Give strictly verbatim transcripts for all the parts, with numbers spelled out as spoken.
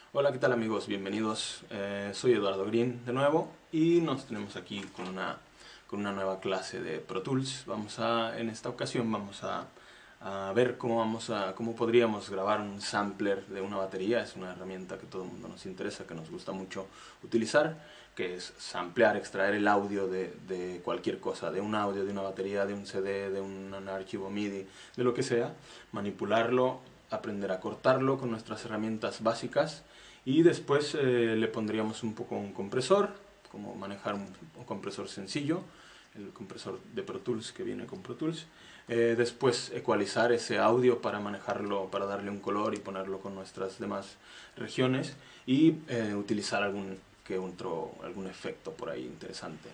Hola, ¿qué tal amigos? Bienvenidos. Eh, soy Eduardo Green de nuevo y nos tenemos aquí con una, con una nueva clase de Pro Tools. Vamos a, en esta ocasión vamos a, a ver cómo, vamos a, cómo podríamos grabar un sampler de una batería. Es una herramienta que todo el mundo nos interesa, que nos gusta mucho utilizar, que es samplear, extraer el audio de, de cualquier cosa, de un audio, de una batería, de un C D, de un, un archivo MIDI, de lo que sea, manipularlo, aprender a cortarlo con nuestras herramientas básicas y después eh, le pondríamos un poco un compresor, como manejar un, un compresor sencillo, el compresor de Pro Tools que viene con Pro Tools. Eh, después ecualizar ese audio para manejarlo, para darle un color y ponerlo con nuestras demás regiones y eh, utilizar algún, que otro, algún efecto por ahí interesante.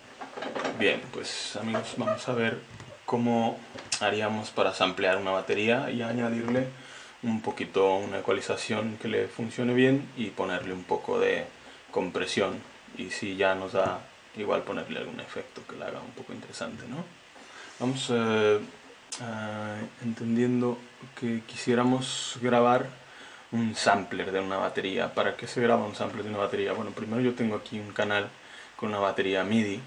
Bien, pues amigos, vamos a ver cómo haríamos para samplear una batería y añadirle un poquito una ecualización que le funcione bien y ponerle un poco de compresión, y si ya nos da igual ponerle algún efecto que le haga un poco interesante, ¿no? Vamos eh, eh, entendiendo que quisiéramos grabar un sampler de una batería. ¿Para qué se graba un sampler de una batería? Bueno, primero yo tengo aquí un canal con una batería MIDI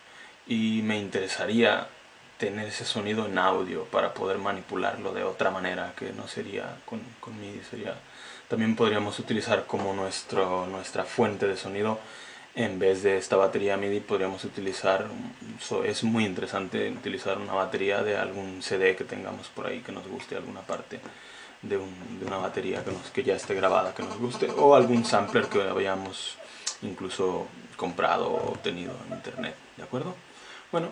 y me interesaría tener ese sonido en audio para poder manipularlo de otra manera que no sería con, con MIDI. Sería, también podríamos utilizar como nuestro, nuestra fuente de sonido, en vez de esta batería MIDI podríamos utilizar, es muy interesante utilizar una batería de algún C D que tengamos por ahí que nos guste, alguna parte de, un, de una batería que, nos, que ya esté grabada que nos guste, o algún sampler que hayamos incluso comprado o obtenido en internet, ¿de acuerdo? Bueno,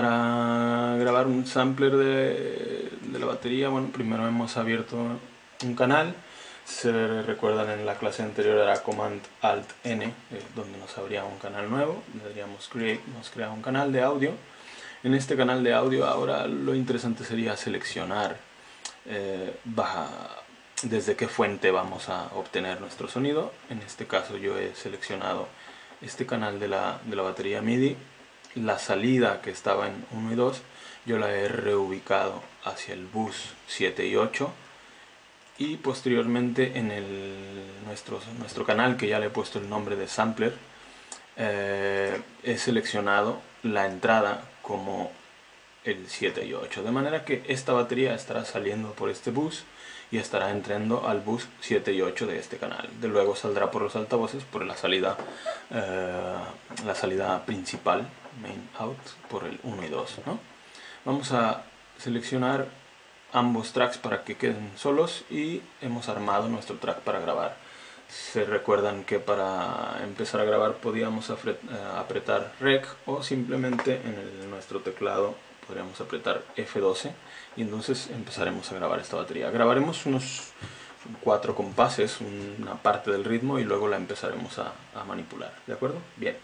para grabar un sampler de, de la batería, bueno, primero hemos abierto un canal. Se recuerdan, en la clase anterior era Command Alt N, eh, donde nos abría un canal nuevo. Le daríamos Create, nos crea un canal de audio. En este canal de audio ahora lo interesante sería seleccionar eh, baja, desde qué fuente vamos a obtener nuestro sonido. En este caso yo he seleccionado este canal de la, de la batería MIDI. La salida que estaba en uno y dos yo la he reubicado hacia el bus siete y ocho, y posteriormente en el, nuestro, nuestro canal, que ya le he puesto el nombre de sampler, eh, he seleccionado la entrada como el siete y ocho, de manera que esta batería estará saliendo por este bus y estará entrando al bus siete y ocho de este canal. De luego saldrá por los altavoces por la salida, eh, la salida principal, main out, por el uno y dos, ¿no? Vamos a seleccionar ambos tracks para que queden solos y hemos armado nuestro track para grabar. Se recuerdan que para empezar a grabar podíamos apretar Rec, o simplemente en el, nuestro teclado podríamos apretar F doce, y entonces empezaremos a grabar esta batería. Grabaremos unos cuatro compases, una parte del ritmo, y luego la empezaremos a, a manipular, ¿de acuerdo? Bien.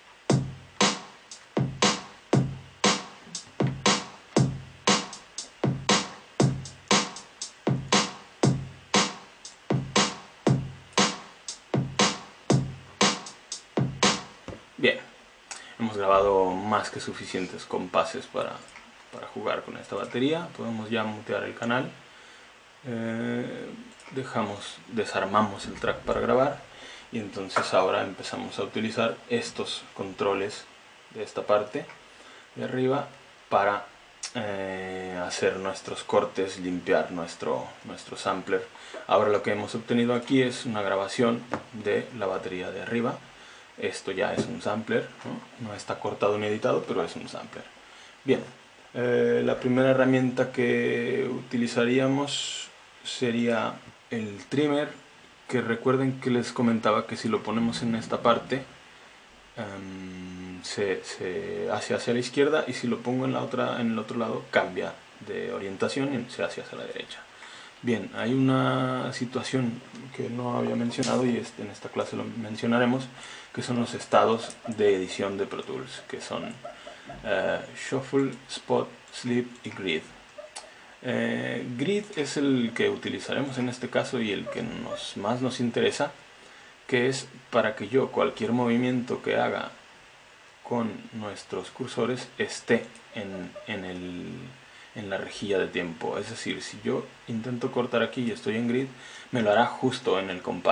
Bien, hemos grabado más que suficientes compases para, para jugar con esta batería. Podemos ya mutear el canal. Eh, dejamos, desarmamos el track para grabar, y entonces ahora empezamos a utilizar estos controles de esta parte de arriba para eh, hacer nuestros cortes, limpiar nuestro, nuestro sampler. Ahora lo que hemos obtenido aquí es una grabación de la batería de arriba. Esto ya es un sampler, ¿no? No está cortado ni editado, pero es un sampler. Bien, eh, la primera herramienta que utilizaríamos sería el trimmer, que recuerden que les comentaba que si lo ponemos en esta parte um, se, se hace hacia la izquierda, y si lo pongo en, la otra, en el otro lado cambia de orientación y se hace hacia la derecha. Bien, hay una situación que no había mencionado y en esta clase lo mencionaremos, que son los estados de edición de Pro Tools, que son uh, Shuffle, Spot, Sleep y Grid. Eh, Grid es el que utilizaremos en este caso y el que nos, más nos interesa, que es para que yo cualquier movimiento que haga con nuestros cursores esté en, en, el, en la rejilla de tiempo. Es decir, si yo intento cortar aquí y estoy en Grid, me lo hará justo en el compás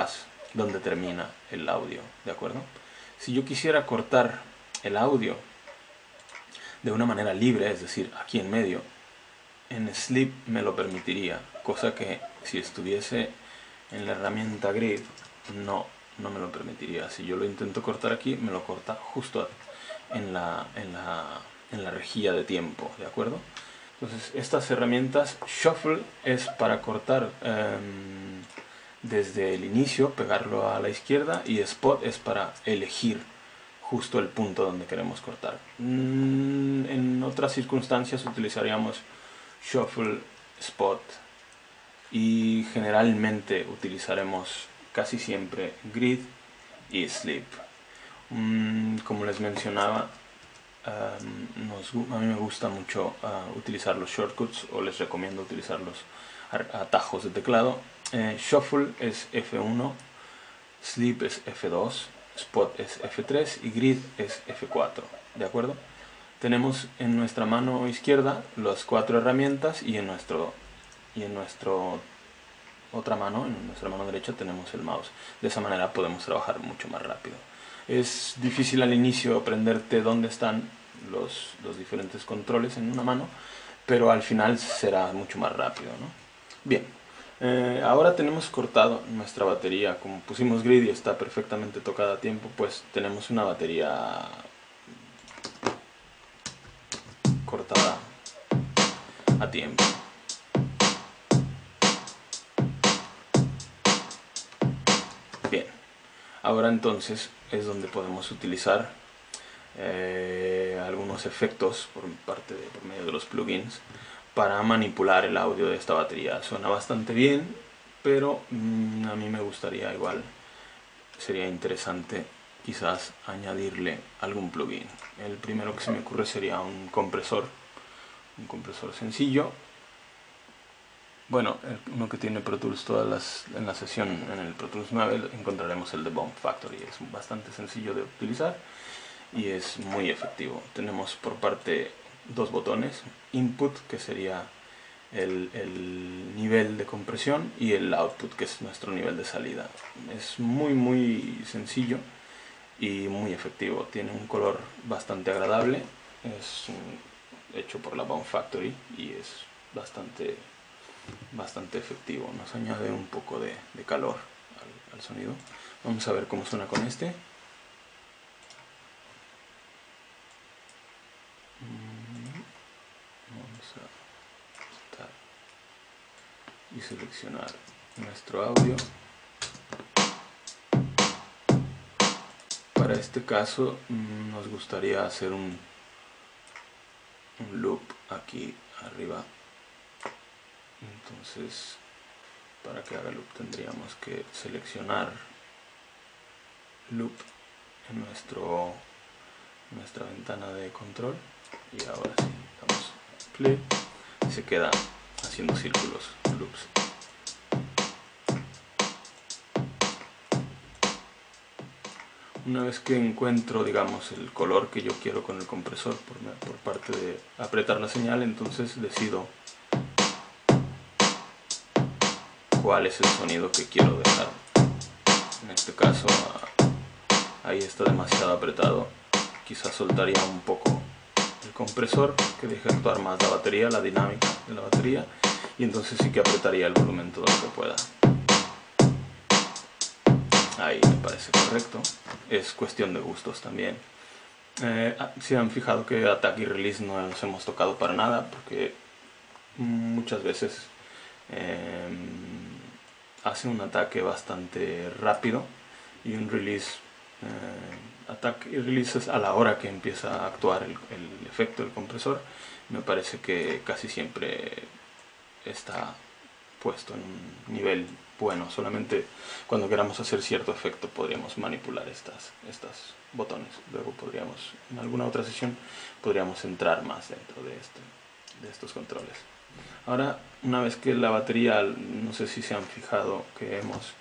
donde termina el audio, ¿de acuerdo? Si yo quisiera cortar el audio de una manera libre, es decir, aquí en medio, en Sleep me lo permitiría, cosa que si estuviese en la herramienta Grid no, no me lo permitiría. Si yo lo intento cortar aquí, me lo corta justo en la, en la, en la rejilla de tiempo, ¿de acuerdo? Entonces estas herramientas, Shuffle es para cortar eh, desde el inicio, pegarlo a la izquierda, y Spot es para elegir justo el punto donde queremos cortar. Mm, en otras circunstancias utilizaríamos Shuffle, Spot, y generalmente utilizaremos casi siempre Grid y Sleep. Mm, como les mencionaba, um, nos, a mí me gusta mucho uh, utilizar los shortcuts, o les recomiendo utilizar los atajos de teclado. Eh, Shuffle es F uno, Sleep es F dos, Spot es F tres y Grid es F cuatro, ¿de acuerdo? Tenemos en nuestra mano izquierda las cuatro herramientas, y en nuestro y en nuestro otra mano, en nuestra mano derecha, tenemos el mouse. De esa manera podemos trabajar mucho más rápido. Es difícil al inicio aprenderte dónde están los, los diferentes controles en una mano, pero al final será mucho más rápido, ¿no? Bien, eh, ahora tenemos cortado nuestra batería. Como pusimos Grid y está perfectamente tocada a tiempo, pues tenemos una batería cortada a tiempo. Bien, ahora entonces es donde podemos utilizar eh, algunos efectos por parte de, por medio de los plugins para manipular el audio de esta batería. Suena bastante bien, pero mmm, a mí me gustaría, igual sería interesante quizás añadirle algún plugin. El primero que se me ocurre sería un compresor, un compresor sencillo. Bueno, uno que tiene Pro Tools todas las, en la sesión, en el Pro Tools nueve encontraremos el de Bomb Factory. Es bastante sencillo de utilizar y es muy efectivo. Tenemos por parte dos botones, Input, que sería el, el nivel de compresión, y el Output, que es nuestro nivel de salida. Es muy muy sencillo y muy efectivo. Tiene un color bastante agradable, es hecho por la Bomb Factory y es bastante bastante efectivo. Nos añade un poco de, de calor al, al sonido. Vamos a ver cómo suena con este. Vamos a quitar y seleccionar nuestro audio. Para este caso nos gustaría hacer un, un loop aquí arriba. Entonces, para que haga loop tendríamos que seleccionar loop en nuestro, nuestra ventana de control, y ahora sí, damos play y se queda haciendo círculos, loops. Una vez que encuentro, digamos, el color que yo quiero con el compresor por, por parte de apretar la señal, entonces decido cuál es el sonido que quiero dejar. En este caso ahí está demasiado apretado, quizás soltaría un poco el compresor, que deje actuar más la batería, la dinámica de la batería, y entonces sí que apretaría el volumen todo lo que pueda. Ahí me parece correcto. Es cuestión de gustos también. Eh, si han fijado que Attack y Release no nos hemos tocado para nada, porque muchas veces eh, hace un ataque bastante rápido y un release, eh, attack y release es a la hora que empieza a actuar el, el efecto del compresor. Me parece que casi siempre está puesto en un nivel bueno. Solamente cuando queramos hacer cierto efecto podríamos manipular estas, estas botones. Luego podríamos, en alguna otra sesión, podríamos entrar más dentro de, este, de estos controles. Ahora, una vez que la batería, no sé si se han fijado que hemos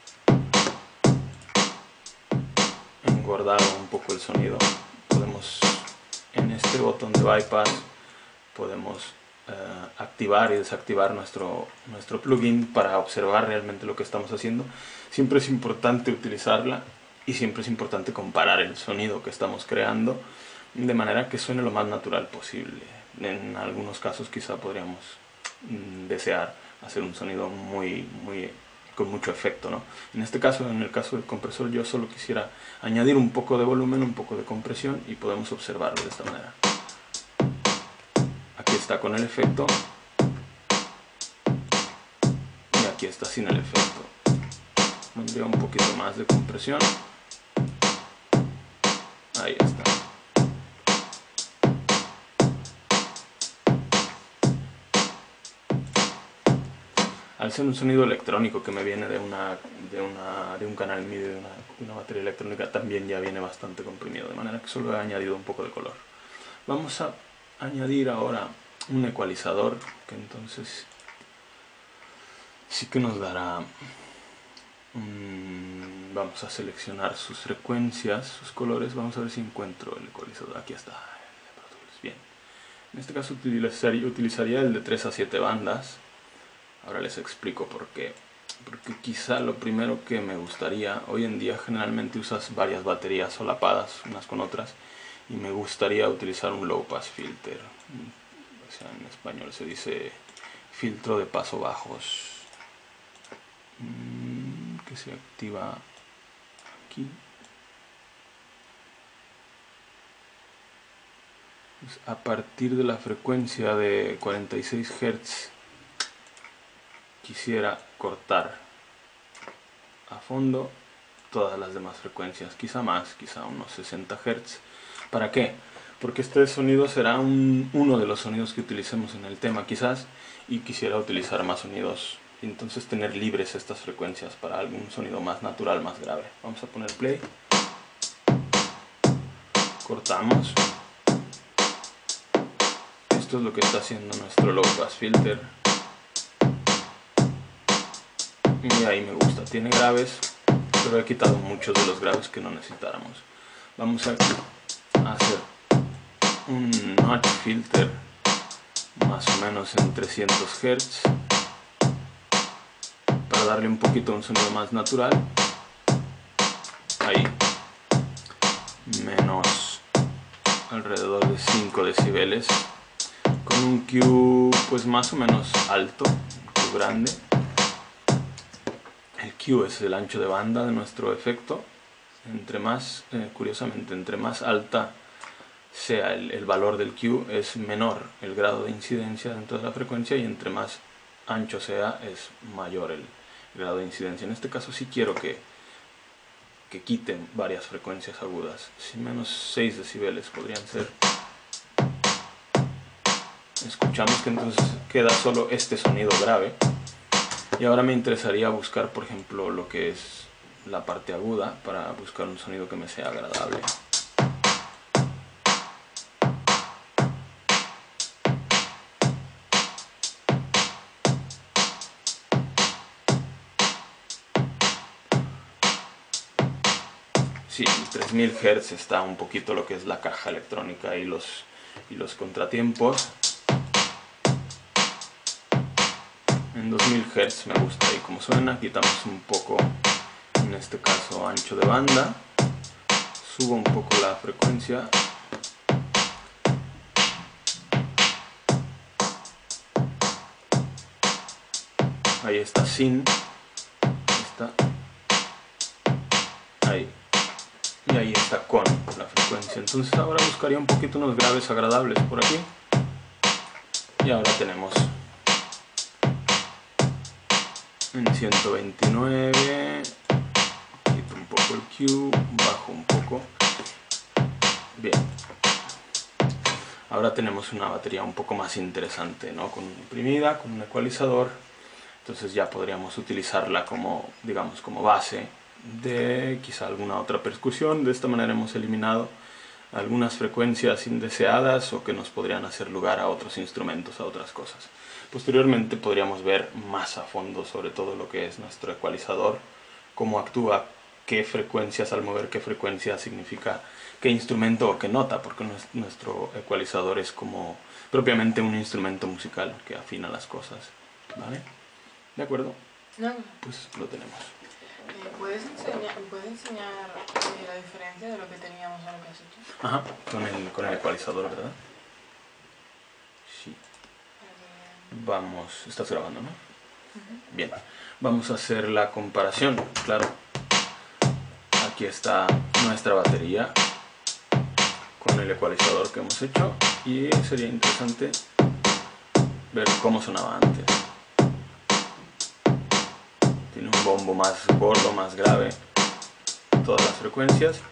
engordado un poco el sonido, podemos, en este botón de bypass, podemos uh, activar y desactivar nuestro, nuestro plugin para observar realmente lo que estamos haciendo. Siempre es importante utilizarla y siempre es importante comparar el sonido que estamos creando de manera que suene lo más natural posible. En algunos casos quizá podríamos mm, desear hacer un sonido muy, muy, con mucho efecto, ¿no? En este caso, en el caso del compresor, yo solo quisiera añadir un poco de volumen, un poco de compresión y podemos observarlo de esta manera. Aquí está con el efecto y aquí está sin el efecto. Pondría un poquito más de compresión. Ahí está. Al ser un sonido electrónico que me viene de, una, de, una, de un canal MIDI, de una, una batería electrónica, también ya viene bastante comprimido, de manera que solo he añadido un poco de color. Vamos a añadir ahora un ecualizador, que entonces sí que nos dará... Um, vamos a seleccionar sus frecuencias, sus colores, vamos a ver si encuentro el ecualizador. Aquí está, bien. En este caso utilizaría, utilizaría el de tres a siete bandas. Ahora les explico por qué. Porque quizá lo primero que me gustaría, hoy en día generalmente usas varias baterías solapadas unas con otras, y me gustaría utilizar un low pass filter. O sea, en español se dice filtro de paso bajos, que se activa aquí. Pues a partir de la frecuencia de cuarenta y seis hertz quisiera cortar a fondo todas las demás frecuencias, quizá más, quizá unos sesenta hertz. ¿Para qué? Porque este sonido será un, uno de los sonidos que utilicemos en el tema quizás, y quisiera utilizar más sonidos, y entonces tener libres estas frecuencias para algún sonido más natural, más grave. Vamos a poner play, cortamos. Esto es lo que está haciendo nuestro low pass filter. Y ahí me gusta, tiene graves, pero he quitado muchos de los graves que no necesitáramos. Vamos a hacer un notch filter más o menos en trescientos hertz para darle un poquito un sonido más natural. Ahí, menos alrededor de cinco decibeles, con un Q pues más o menos alto, un Q grande. El Q es el ancho de banda de nuestro efecto. Entre más, eh, curiosamente, entre más alta sea el, el valor del Q, es menor el grado de incidencia dentro de la frecuencia, y entre más ancho sea, es mayor el grado de incidencia. En este caso sí quiero que, que quiten varias frecuencias agudas. Si menos seis decibeles podrían ser. Escuchamos que entonces queda solo este sonido grave. Y ahora me interesaría buscar, por ejemplo, lo que es la parte aguda, para buscar un sonido que me sea agradable. Sí, tres mil hertz está un poquito lo que es la caja electrónica y los, y los contratiempos. En dos mil hertz me gusta, y como suena, quitamos un poco, en este caso, ancho de banda, subo un poco la frecuencia, ahí está sin, está, ahí, y ahí está con la frecuencia. Entonces ahora buscaría un poquito unos graves agradables por aquí, y ahora tenemos en ciento veintinueve, quito un poco el Q, bajo un poco. Bien, ahora tenemos una batería un poco más interesante, ¿no? Con imprimida, con un ecualizador. Entonces ya podríamos utilizarla como, digamos, como base de quizá alguna otra percusión. De esta manera hemos eliminado algunas frecuencias indeseadas o que nos podrían hacer lugar a otros instrumentos, a otras cosas. Posteriormente podríamos ver más a fondo sobre todo lo que es nuestro ecualizador, cómo actúa, qué frecuencias, al mover qué frecuencia significa qué instrumento o qué nota, porque nuestro ecualizador es como propiamente un instrumento musical que afina las cosas, ¿vale? ¿De acuerdo? No. Pues lo tenemos. Eh, ¿Puedes enseñar, ¿puedes enseñar eh, la diferencia de lo que teníamos a lo que has hecho? Ajá, con el, con el ecualizador, ¿verdad? Sí. Vamos, estás grabando, ¿no? Uh-huh. Bien, vamos a hacer la comparación, claro. Aquí está nuestra batería con el ecualizador que hemos hecho y sería interesante ver cómo sonaba antes. Tiene un bombo más gordo, más grave, todas las frecuencias.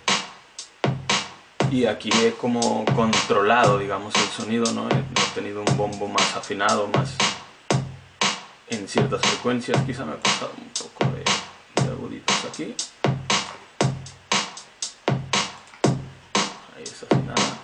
Y aquí he como controlado, digamos, el sonido, ¿no? He tenido un bombo más afinado, más en ciertas frecuencias. Quizá me he pasado un poco de, de aguditos aquí. Ahí es afinada.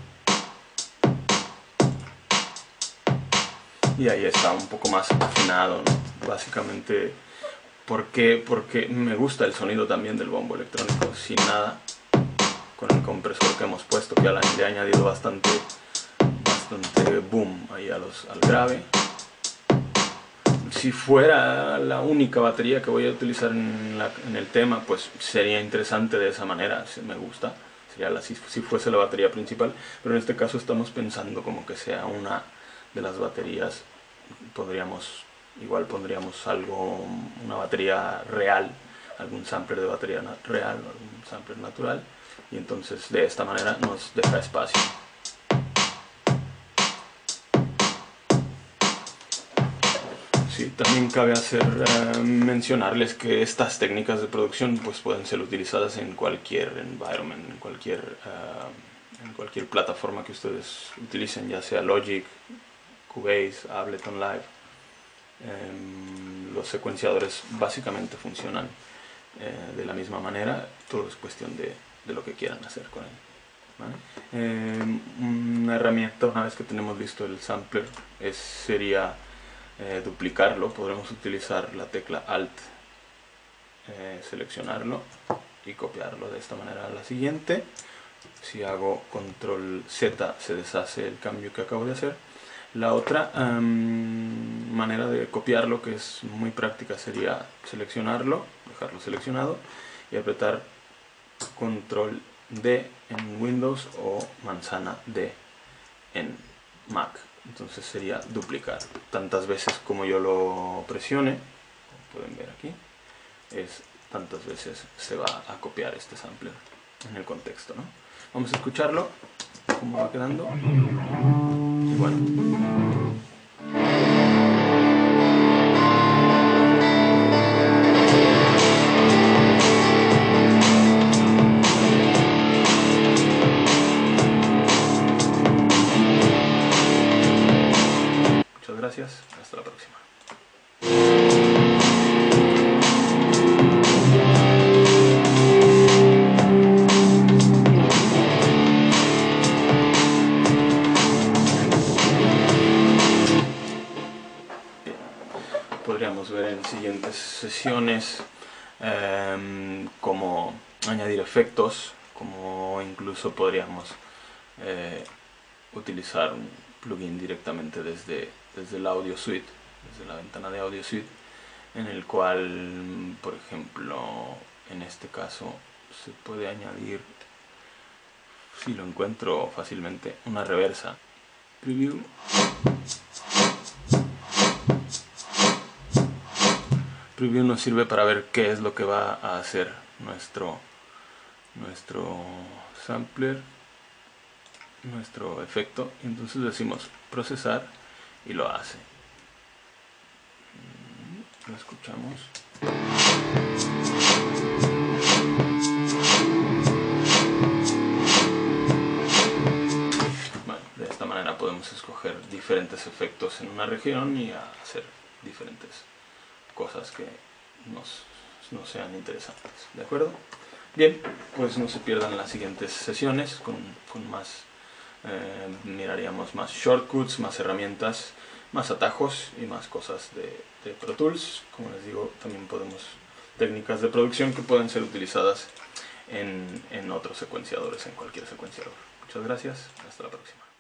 Y ahí está un poco más afinado, ¿no? Básicamente, ¿por qué? Porque me gusta el sonido también del bombo electrónico, sin nada. Con el compresor que hemos puesto, que le ha añadido bastante, bastante boom ahí a los, al grave. Si fuera la única batería que voy a utilizar en, la, en el tema, pues sería interesante de esa manera, si me gusta. Sería la, si, si fuese la batería principal, pero en este caso estamos pensando como que sea una de las baterías. Podríamos, igual pondríamos algo, una batería real, algún sampler de batería real, algún sampler natural. Y entonces de esta manera nos deja espacio. Sí, también cabe hacer uh, mencionarles que estas técnicas de producción pues pueden ser utilizadas en cualquier environment, en cualquier, uh, en cualquier plataforma que ustedes utilicen, ya sea Logic, Cubase, Ableton Live. Um, los secuenciadores básicamente funcionan uh, de la misma manera, todo es cuestión de de lo que quieran hacer con él, ¿vale? Eh, una herramienta, una vez que tenemos listo el sampler, es, sería eh, duplicarlo. Podremos utilizar la tecla Alt, eh, seleccionarlo y copiarlo de esta manera a la siguiente. Si hago Control Z se deshace el cambio que acabo de hacer. La otra um, manera de copiarlo, que es muy práctica, sería seleccionarlo, dejarlo seleccionado y apretar Control D en Windows o manzana D en Mac. Entonces sería duplicar. Tantas veces como yo lo presione, como pueden ver aquí, es tantas veces se va a copiar este sampler en el contexto, ¿no? Vamos a escucharlo, cómo va quedando. Y bueno. Gracias, hasta la próxima. Podríamos ver en siguientes sesiones eh, cómo añadir efectos, como incluso podríamos eh, utilizar un plugin directamente desde, desde el Audio Suite, desde la ventana de Audio Suite, en el cual, por ejemplo, en este caso se puede añadir, si lo encuentro fácilmente, una reversa. Preview. Preview nos sirve para ver qué es lo que va a hacer nuestro, nuestro sampler, nuestro efecto, y entonces decimos procesar y lo hace. Lo escuchamos. Bueno, de esta manera podemos escoger diferentes efectos en una región y hacer diferentes cosas que nos, nos sean interesantes, ¿de acuerdo? Bien, pues no se pierdan las siguientes sesiones con, con más, eh, miraríamos más shortcuts, más herramientas, más atajos y más cosas de, de Pro Tools. Como les digo, también podemos técnicas de producción que pueden ser utilizadas en, en otros secuenciadores, en cualquier secuenciador. Muchas gracias, hasta la próxima.